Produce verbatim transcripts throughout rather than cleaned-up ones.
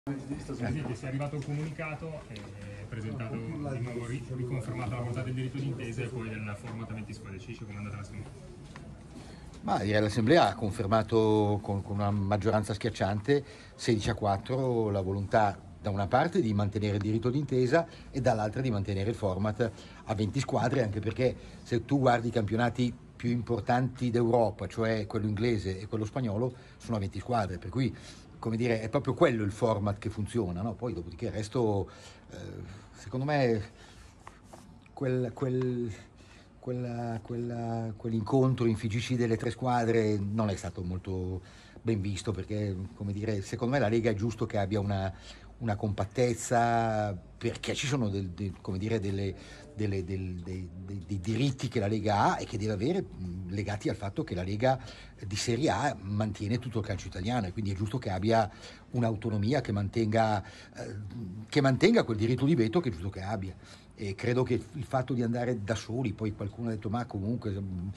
Presidente, si è arrivato il comunicato, è presentato di nuovo, riconfermata la volontà del diritto d'intesa e poi nel format a venti squadre. Ci dice come è andata l'assemblea? Ma direi l'Assemblea ha confermato con, con una maggioranza schiacciante sedici a quattro la volontà da una parte di mantenere il diritto d'intesa e dall'altra di mantenere il format a venti squadre, anche perché se tu guardi i campionati più importanti d'Europa, cioè quello inglese e quello spagnolo, sono a venti squadre, per cui come dire, è proprio quello il format che funziona, no? Poi dopodiché il resto, eh, secondo me, quel, quel, quella, quella, quell'incontro in F I G C delle tre squadre non è stato molto ben visto, perché, come dire, secondo me la Lega è giusto che abbia una, una compattezza, perché ci sono del, del, come dire, delle, delle, del, dei, dei, dei diritti che la Lega ha e che deve avere, mh, legati al fatto che la Lega di Serie A mantiene tutto il calcio italiano, e quindi è giusto che abbia un'autonomia che mantenga, eh, che mantenga quel diritto di veto che è giusto che abbia. E credo che il fatto di andare da soli, poi qualcuno ha detto ma comunque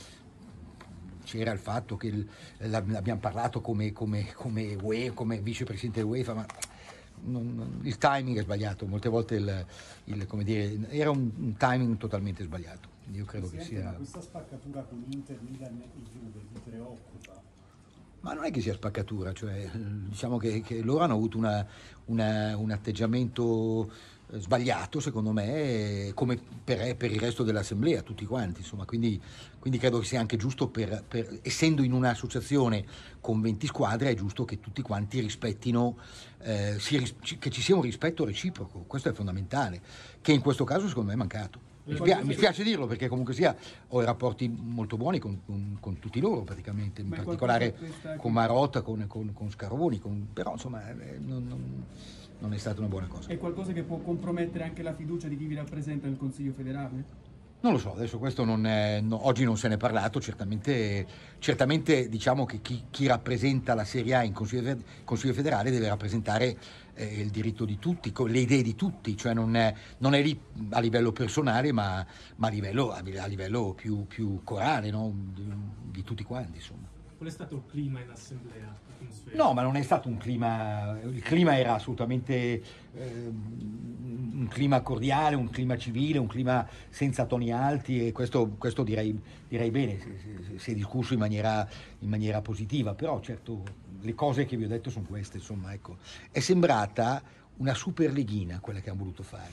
c'era il fatto che il, l'abbiamo parlato come, come, come, UE, come vicepresidente UEFA, ma non, non, il timing è sbagliato, molte volte il, il, come dire, era un, un timing totalmente sbagliato. Io credo che sia... Ma questa spaccatura con Inter, Milan e Juve vi preoccupa? Ma non è che sia spaccatura, cioè, diciamo che, che loro hanno avuto una, una, un atteggiamento sbagliato, secondo me, come per, per il resto dell'assemblea, tutti quanti, insomma, quindi, quindi credo che sia anche giusto, per, per, essendo in un'associazione con venti squadre, è giusto che tutti quanti rispettino, eh, si, che ci sia un rispetto reciproco, questo è fondamentale, che in questo caso secondo me è mancato. Mi, spia- mi spiace dirlo, perché comunque sia ho i rapporti molto buoni con, con, con tutti loro praticamente, in particolare con Marotta, con, con, con Scaroni, con, però insomma eh, non, non, non è stata una buona cosa. È qualcosa che può compromettere anche la fiducia di chi vi rappresenta nel Consiglio federale? Non lo so, adesso questo non è, no, oggi non se ne è parlato, certamente, certamente diciamo che chi, chi rappresenta la Serie A in Consiglio, Consiglio federale deve rappresentare eh, il diritto di tutti, le idee di tutti, cioè non è, non è lì a livello personale, ma, ma a livello, a livello più, più corale, no? di, di tutti quanti, insomma. Qual è stato il clima in assemblea? No, ma non è stato un clima, il clima era assolutamente eh, un clima cordiale, un clima civile, un clima senza toni alti, e questo, questo direi, direi bene, si, si, si è discusso in maniera, in maniera positiva, però certo le cose che vi ho detto sono queste, insomma, ecco. È sembrata una superleghina quella che hanno voluto fare.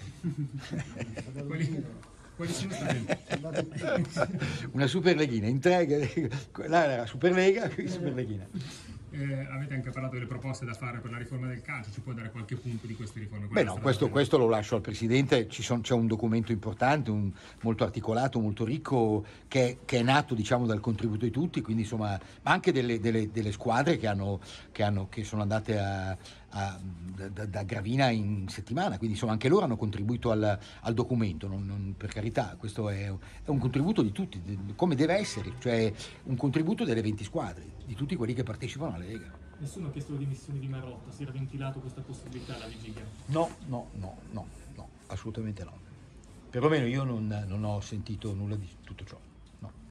Quali sono stati? Una superleghina, in tre, là era Superlega, qui Superleghina. Eh, avete anche parlato delle proposte da fare per la riforma del calcio, ci può dare qualche punto di queste riforme? Beh no, questo, questo lo lascio al Presidente, Ci son, c'è un documento importante, un, molto articolato, molto ricco, che, che è nato, diciamo, dal contributo di tutti, quindi insomma, ma anche delle, delle, delle squadre che, hanno, che, hanno, che sono andate a, a, da, da Gravina in settimana, quindi insomma anche loro hanno contribuito al, al documento, non, non, per carità, questo è, è un contributo di tutti, come deve essere, cioè un contributo delle venti squadre, di tutti quelli che partecipano alla Lega. Nessuno ha chiesto le dimissioni di Marotta, si era ventilato questa possibilità alla vigilia? No, no, no, no, no, assolutamente no. Perlomeno io non, non ho sentito nulla di tutto ciò. No.